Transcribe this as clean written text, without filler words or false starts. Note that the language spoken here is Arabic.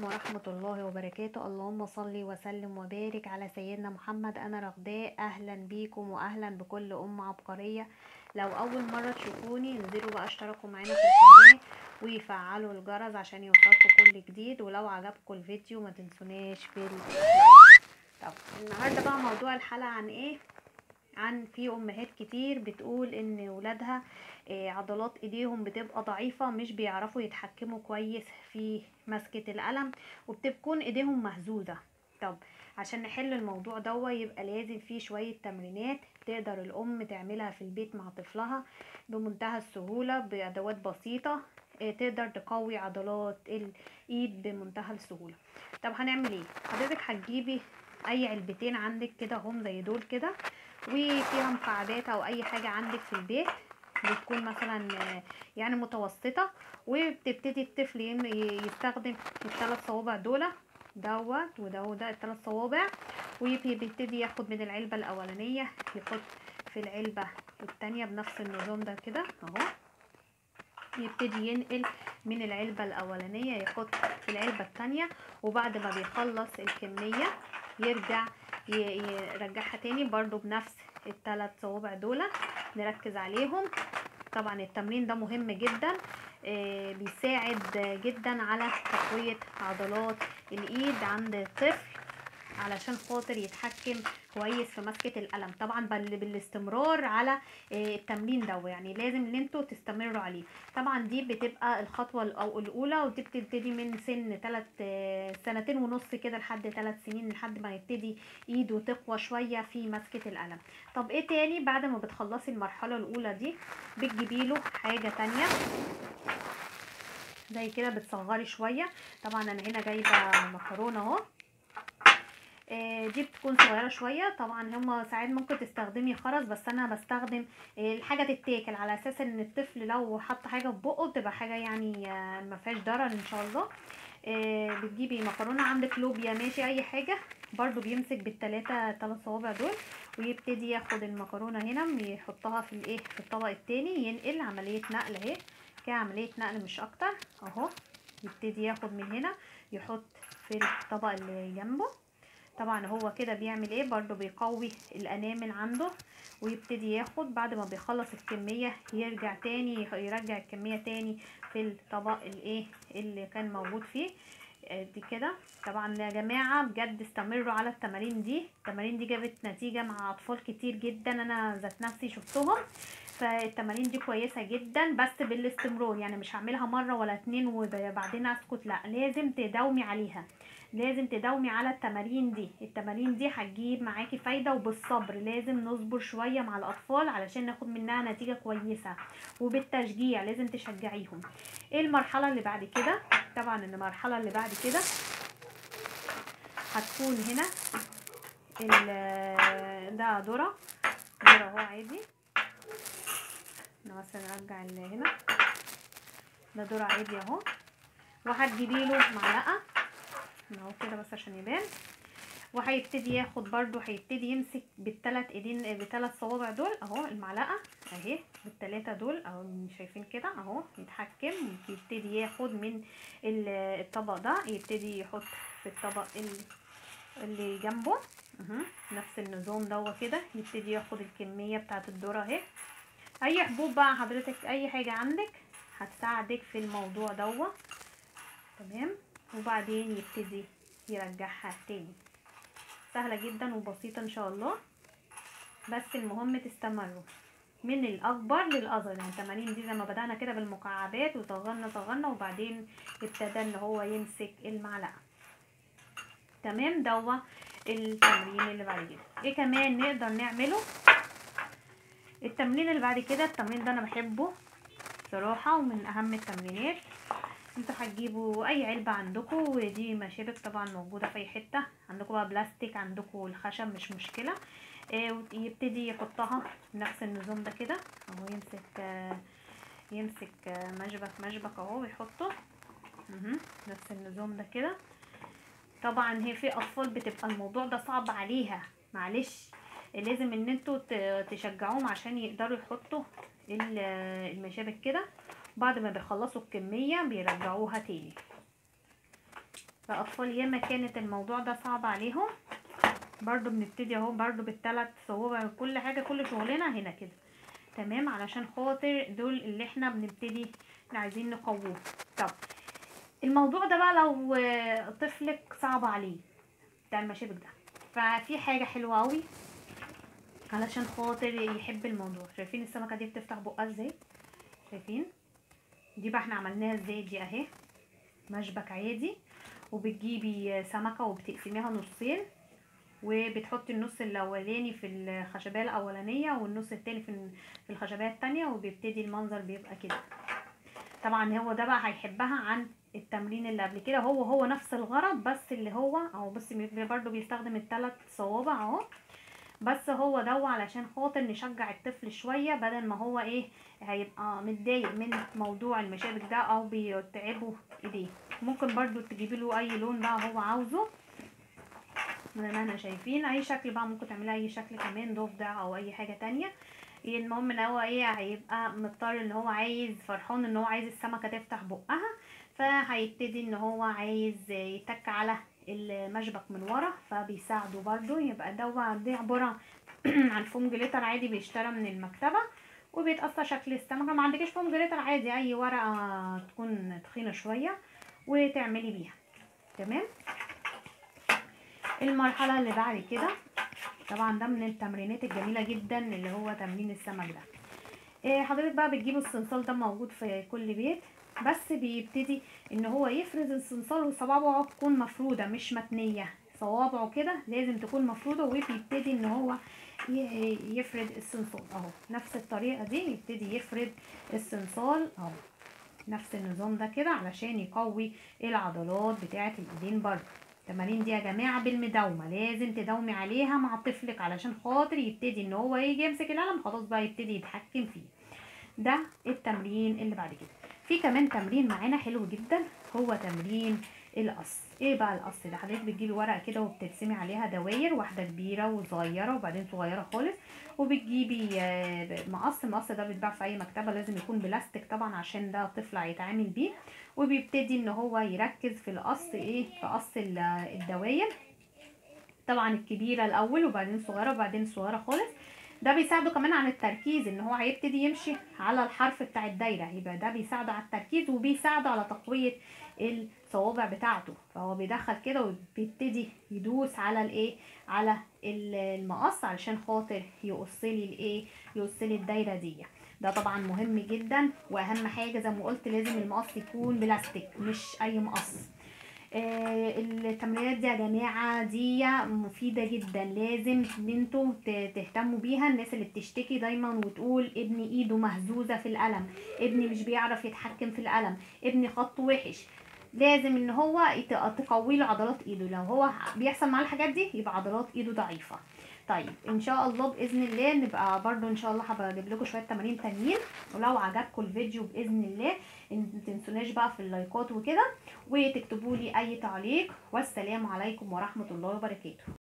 عليكم ورحمة الله وبركاته. اللهم صل وسلم وبارك على سيدنا محمد. أنا رغداء، أهلا بيكم وأهلا بكل أم عبقرية. لو أول مرة تشوفوني انزلوا بقى اشتركوا معانا في القناة ويفعلوا الجرس عشان يوصلكوا كل جديد، ولو عجبكم الفيديو ما تنسوناش في اللايك. طب النهاردة بقى موضوع الحلقة عن ايه؟ عن في امهات كتير بتقول ان ولادها عضلات ايديهم بتبقى ضعيفة، مش بيعرفوا يتحكموا كويس في مسكة القلم وبتكون ايديهم مهزوزة. طب عشان نحل الموضوع ده يبقى لازم فيه شوية تمرينات تقدر الام تعملها في البيت مع طفلها بمنتهى السهولة بادوات بسيطة، تقدر تقوي عضلات الايد بمنتهى السهولة. طب هنعمل ايه؟ حضرتك هتجيبي اي علبتين عندك كده هم زي دول كده، وفيها مكعبات او اي حاجة عندك في البيت بتكون مثلا يعني متوسطة، وبتبتدي الطفل يستخدم الثلاث صوابع دول دوت وده وده الثلاث صوابع، وبيبتدي ياخد من العلبة الاولانية يحط في العلبة التانية بنفس النظام ده كده اهو، يبتدي ينقل من العلبة الاولانية يحط في العلبة التانية، وبعد ما بيخلص الكمية يرجع يرجعها تاني برضو بنفس الثلاث صوابع دول نركز عليهم. طبعا التمرين ده مهم جدا، بيساعد جدا على تقوية عضلات الايد عند الطفل علشان خاطر يتحكم كويس في مسكة القلم. طبعا بالاستمرار على التمرين ده، يعني لازم ان انتوا تستمروا عليه. طبعا دي بتبقى الخطوة الاولى، ودي بتبتدي من سن 2 ونص كده لحد 3 سنين، لحد ما يبتدي ايده تقوى شوية في مسكة القلم. طب ايه تاني بعد ما بتخلصي المرحلة الاولى دي؟ بتجيبي له حاجة تانية زي كده بتصغري شوية. طبعا انا هنا جايبة مكرونة اهو، دي بتكون صغيره شويه. طبعا هما ساعات ممكن تستخدمي خرز، بس انا بستخدم الحاجه تتاكل على اساس ان الطفل لو حط حاجه في بقه بتبقى حاجه يعني ما فيهاش ضرر ان شاء الله. بتجيبي مكرونه عندك لوبيا ماشي اي حاجه، برضو بيمسك ثلاث صوابع دول ويبتدي ياخد المكرونه هنا يحطها في الايه في الطبق التاني، ينقل عمليه نقل اهي كده، عمليه نقل مش اكتر اهو. يبتدي ياخد من هنا يحط في الطبق اللي جنبه. طبعا هو كده بيعمل ايه؟ برضو بيقوي الانامل عنده، ويبتدي ياخد بعد ما بيخلص الكمية يرجع تاني يرجع الكمية تاني في الطبق الايه اللي كان موجود فيه. دي كده. طبعا يا جماعة بجد استمروا على التمارين دي، التمارين دي جابت نتيجة مع اطفال كتير جدا، انا ذات نفسي شفتهم. فالتمارين دي كويسة جدا بس بالاستمرار، يعني مش هعملها مرة ولا اتنين وبعدين اسكت، لا لازم تداومي عليها، لازم تداومي على التمارين دي. التمارين دي هتجيب معاكي فايدة، وبالصبر لازم نصبر شوية مع الأطفال علشان ناخد منها نتيجة كويسة، وبالتشجيع لازم تشجعيهم. ايه المرحلة اللي بعد كده؟ طبعا المرحلة اللي بعد كده هتكون هنا ده ذرة اهو عادي. انا بس نرجع هنا، ده ذرة عادي اهو، وهتجيبي له معلقة اهو كده بس عشان يبان، وهيبتدي ياخد برضو هيبتدي يمسك بالثلاث ايدين بثلاث صوابع دول اهو المعلقه اهي بالثلاثه دول اهو شايفين كده اهو، يتحكم يبتدي ياخد من الطبق ده يبتدي يحط في الطبق اللي جنبه نفس النظام ده كده، يبتدي ياخد الكميه بتاعه الذره اهي. اي حبوب بقى حضرتك اي حاجه عندك هتساعدك في الموضوع ده تمام، وبعدين يبتدي يرجعها تاني. سهلة جدا وبسيطة ان شاء الله، بس المهم تستمروا من الاكبر للاصغر. يعني التمارين دي زي ما بدأنا كده بالمكعبات وصغرنا وبعدين ابتدى ان هو يمسك المعلقة تمام. ده التمرين اللي بعد كده. ايه كمان نقدر نعمله؟ التمرين اللي بعد كده، التمرين ده انا بحبه صراحة ومن اهم التمرينات. انتوا هتجيبوا اي علبة عندكم، ودي مشابك طبعا موجودة في اي حتة عندكم، بقى بلاستيك عندكم الخشب مش مشكلة. يبتدي يحطها بنفس النظام ده كده اهو، يمسك مشبك اهو ويحطه نفس النظام ده كده. طبعا هي في اطفال بتبقى الموضوع ده صعب عليها، معلش لازم ان انتوا تشجعوهم عشان يقدروا يحطوا المشابك كده، بعد ما بيخلصوا الكمية بيرجعوها تاني. فالاطفال ياما كانت الموضوع ده صعب عليهم. برضو بنبتدي اهو برضو بالثلاث صوابع، كل حاجه كل شغلنا هنا كده تمام، علشان خاطر دول اللي احنا بنبتدي عايزين نقووه. طب الموضوع ده بقى لو طفلك صعب عليه بتاع المشابك ده، ففي حاجه حلوه قوي علشان خاطر يحب الموضوع. شايفين السمكه دي بتفتح بقها ازاي؟ شايفين دي بقى احنا عملناها ازاي؟ دي اهي مشبك عادي، وبتجيبي سمكه وبتقسميها نصين، وبتحطي النص الاولاني في الخشبيه الاولانيه والنص التاني في الخشبيه التانية، وبيبتدي المنظر بيبقى كده. طبعا هو ده بقى هيحبها عن التمرين اللي قبل كده، هو نفس الغرض، بس اللي هو اهو بصي برضو بيستخدم الثلاث صوابع اهو، بس هو ده علشان خاطر نشجع الطفل شويه، بدل ما هو ايه هيبقى متضايق من موضوع المشابك ده او بيتعبه ايديه. ممكن برضو تجيبي له اي لون بقى هو عاوزه، زي ما احنا شايفين اي شكل بقى، ممكن تعملي اي شكل كمان ضفدع او اي حاجه تانية. المهم ان هو ايه هيبقى مضطر ان هو عايز فرحان ان هو عايز السمكه تفتح بقها، فهيبتدي ان هو عايز يتك على المشبك من ورا، فبيساعده برضو. يبقى دي عباره عن فوم جليتر عادي بيشترى من المكتبه، وبيتقصى شكل السمكه. ما عندكش فوم جليتر عادي اي ورقه تكون تخينه شويه وتعملي بيها تمام. المرحله اللي بعد كده طبعا ده من التمرينات الجميله جدا اللي هو تمرين السمك ده. حضرتك بقى بتجيبوا الصنصال ده موجود في كل بيت، بس بيبتدي ان هو يفرد الصنصال وصوابعه تكون مفروده مش متنيه، صوابعه كده لازم تكون مفروده، وبيبتدي ان هو يفرد الصنصال اهو نفس الطريقه دي، يبتدي يفرد الصنصال اهو نفس النظام ده كده علشان يقوي العضلات بتاعه الايدين برضه. التمارين دي يا جماعه بالمداومه، لازم تداومي عليها مع طفلك علشان خاطر يبتدي ان هو يجي يمسك القلم خلاص بقى يبتدي يتحكم فيه. ده التمرين اللي بعد كده. في كمان تمرين معانا حلو جدا هو تمرين القص. ايه بقى القص ده؟ حضرتك بتجيبي ورقه كده وبترسمي عليها دواير، واحده كبيره وصغيره وبعدين صغيره خالص، وبتجيبي مقص ده بيتباع في اي مكتبه، لازم يكون بلاستيك طبعا عشان ده طفل هيتعامل بيه، وبيبتدي ان هو يركز في القص ايه في قص الدواير، طبعا الكبيره الاول وبعدين الصغيره وبعدين الصغيره خالص. ده بيساعده كمان عن التركيز، ان هو هيبتدي يمشي على الحرف بتاع الدايره، يبقى ده بيساعده على التركيز وبيساعده على تقويه الصوابع بتاعته. فهو بيدخل كده وبيبتدي يدوس على الايه على المقص علشان خاطر يقصلي الدايره دي. ده طبعا مهم جدا، واهم حاجه زي ما قلت لازم المقص يكون بلاستيك مش اي مقص. التمرينات دي يا جماعه دي مفيده جدا، لازم ان انتوا تهتموا بيها. الناس اللي بتشتكي دايما وتقول ابني ايده مهزوزه في القلم، ابني مش بيعرف يتحكم في القلم، ابني خطه وحش، لازم ان هو تقوي له عضلات ايده. لو هو بيحصل معاه الحاجات دي يبقى عضلات ايده ضعيفه. طيب ان شاء الله باذن الله نبقى برضو ان شاء الله هبجيب لكم شويه تمارين تانيين، ولو عجبكم الفيديو باذن الله متنسوناش بقى في اللايكات وكده، وتكتبوا لي اي تعليق. والسلام عليكم ورحمه الله وبركاته.